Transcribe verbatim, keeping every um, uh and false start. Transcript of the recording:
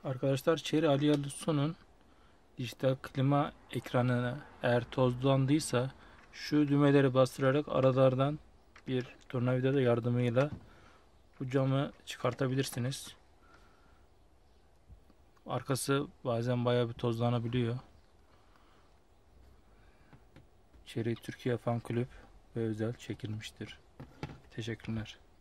Arkadaşlar, Chery Alialuso'nun dijital klima ekranına eğer tozlandıysa şu düğmeleri bastırarak aralardan bir tornavida yardımıyla bu camı çıkartabilirsiniz. Arkası bazen bayağı bir tozlanabiliyor. Chery Türkiye Fan Kulüp ve özel çekilmiştir. Teşekkürler.